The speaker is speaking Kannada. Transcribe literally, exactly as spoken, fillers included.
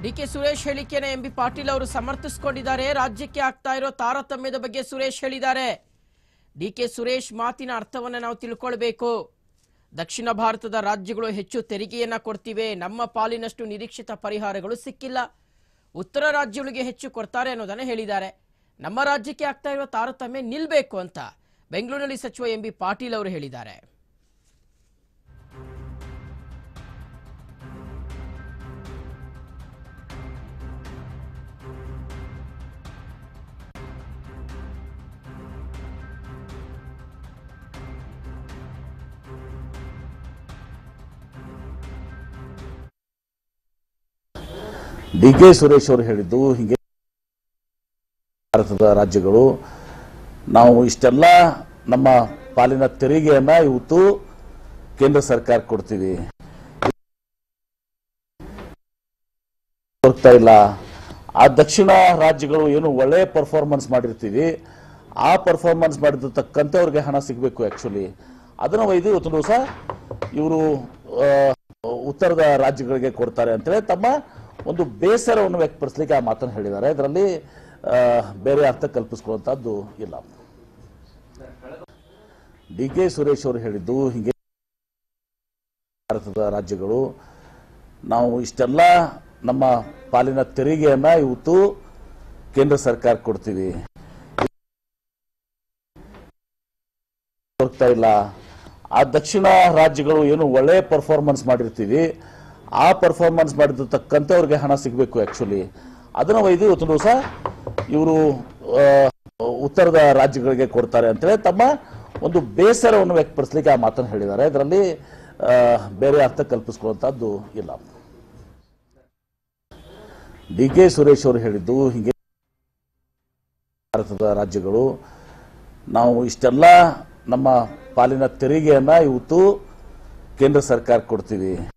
ಡಿಕೆ ಸುರೇಶ್ ಹೇಳಿಕೆಯನ್ನು ಎಂಬಿ ಪಾಟೀಲ್ ಅವರು ಸಮರ್ಥಿಸಿಕೊಂಡಿದ್ದಾರೆ. ರಾಜ್ಯಕ್ಕೆ ಆಗ್ತಾ ಇರೋ ತಾರತಮ್ಯದ ಬಗ್ಗೆ ಸುರೇಶ್ ಹೇಳಿದ್ದಾರೆ. ಡಿಕೆ ಸುರೇಶ್ ಮಾತಿನ ಅರ್ಥವನ್ನು ನಾವು ತಿಳ್ಕೊಳ್ಬೇಕು. ದಕ್ಷಿಣ ಭಾರತದ ರಾಜ್ಯಗಳು ಹೆಚ್ಚು ತೆರಿಗೆಯನ್ನ ಕೊಡ್ತಿವೆ, ನಮ್ಮ ಪಾಲಿನಷ್ಟು ನಿರೀಕ್ಷಿತ ಪರಿಹಾರಗಳು ಸಿಕ್ಕಿಲ್ಲ. ಉತ್ತರ ರಾಜ್ಯಗಳಿಗೆ ಹೆಚ್ಚು ಕೊಡ್ತಾರೆ ಅನ್ನೋದನ್ನ ಹೇಳಿದ್ದಾರೆ. ನಮ್ಮ ರಾಜ್ಯಕ್ಕೆ ಆಗ್ತಾ ಇರೋ ತಾರತಮ್ಯ ನಿಲ್ಲಬೇಕು ಅಂತ ಬೆಂಗಳೂರಿನಲ್ಲಿ ಸಚಿವ ಎಂಬಿ ಪಾಟೀಲ್ ಅವರು ಹೇಳಿದ್ದಾರೆ. ಡಿಕೆ ಸುರೇಶ್ ಅವರು ಹೇಳಿದ್ದು ಹೀಗೆ, ಭಾರತದ ರಾಜ್ಯಗಳು ನಾವು ಇಷ್ಟೆಲ್ಲ ನಮ್ಮ ಪಾಲಿನ ತೆರಿಗೆಯನ್ನ ಇವತ್ತು ಕೇಂದ್ರ ಸರ್ಕಾರ ಕೊಡ್ತೀವಿ, ಹೋಗ್ತಾ ಇಲ್ಲ. ಆ ದಕ್ಷಿಣ ರಾಜ್ಯಗಳು ಏನು ಒಳ್ಳೆ ಪರ್ಫಾರ್ಮೆನ್ಸ್ ಮಾಡಿರ್ತೀವಿ, ಆ ಪರ್ಫಾರ್ಮೆನ್ಸ್ ಮಾಡಿದ ತಕ್ಕಂತೆ ಅವ್ರಿಗೆ ಹಣ ಸಿಗಬೇಕು. ಆಕ್ಚುಲಿ ಅದನ್ನ ಒಯ್ದು ಇವತ್ತು ದಿವಸ ಇವರು ಉತ್ತರದ ರಾಜ್ಯಗಳಿಗೆ ಕೊಡ್ತಾರೆ ಅಂತೇಳಿ ತಮ್ಮ ಒಂದು ಬೇಸರವನ್ನು ವ್ಯಕ್ತಪಡಿಸಲಿಕ್ಕೆ ಆ ಮಾತನ್ನು ಹೇಳಿದ್ದಾರೆ. ಇದರಲ್ಲಿ ಬೇರೆ ಅರ್ಥ ಕಲ್ಪಿಸಿಕೊಳ್ಳುವಂತದ್ದು ಇಲ್ಲ. ಡಿ ಕೆ ಸುರೇಶ್ ಅವರು ಹೇಳಿದ್ದು ಹೀಗೆ, ಭಾರತದ ರಾಜ್ಯಗಳು ನಾವು ಇಷ್ಟೆಲ್ಲ ನಮ್ಮ ಪಾಲಿನ ತೆರಿಗೆಯನ್ನ ಇವತ್ತು ಕೇಂದ್ರ ಸರ್ಕಾರ ಕೊಡ್ತೀವಿ, ಹೋಗ್ತಾ ಇಲ್ಲ. ಆ ದಕ್ಷಿಣ ರಾಜ್ಯಗಳು ಏನು ಒಳ್ಳೆ ಪರ್ಫಾರ್ಮೆನ್ಸ್ ಮಾಡಿರ್ತೀವಿ, ಆ ಪರ್ಫಾರ್ಮೆನ್ಸ್ ಮಾಡಿದ ತಕ್ಕಂತೆ ಅವ್ರಿಗೆ ಹಣ ಸಿಗಬೇಕು. ಆಕ್ಚುಲಿ ಅದನ್ನ ಒಯ್ದು ಇವತ್ತು ದಿವಸ ಇವರು ಉತ್ತರದ ರಾಜ್ಯಗಳಿಗೆ ಕೊಡ್ತಾರೆ ಅಂತೇಳಿ ತಮ್ಮ ಒಂದು ಬೇಸರವನ್ನು ವ್ಯಕ್ತಪಡಿಸಲಿಕ್ಕೆ ಆ ಮಾತನ್ನು ಹೇಳಿದ್ದಾರೆ. ಇದರಲ್ಲಿ ಬೇರೆ ಅರ್ಥ ಕಲ್ಪಿಸಿಕೊಳ್ಳುವಂತದ್ದು ಇಲ್ಲ. ಡಿ ಕೆ ಸುರೇಶ್ ಅವರು ಹೇಳಿದ್ದು ಹೀಗೆ, ಭಾರತದ ರಾಜ್ಯಗಳು ನಾವು ಇಷ್ಟೆಲ್ಲ ನಮ್ಮ ಪಾಲಿನ ತೆರಿಗೆಯನ್ನ ಇವತ್ತು ಕೇಂದ್ರ ಸರ್ಕಾರ ಕೊಡ್ತೀವಿ,